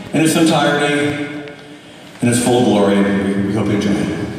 in its entirety, in its full glory. We hope you enjoy it.